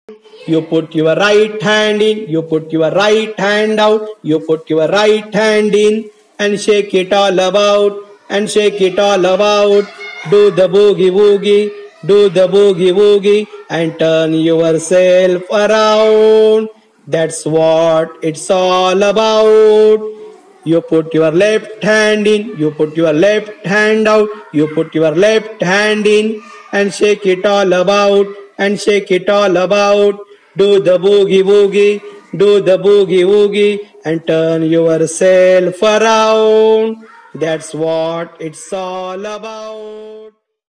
You put your right hand in, you put your right hand out, you put your right hand in and shake it all about, and shake it all about. Do the boogie woogie, do the boogie woogie and turn yourself around. That's what it's all about. You put your left hand in, you put your left hand out, you put your left hand in and shake it all about, and shake it all about. Do the boogie woogie, do the boogie woogie and turn yourself around. That's what it's all about.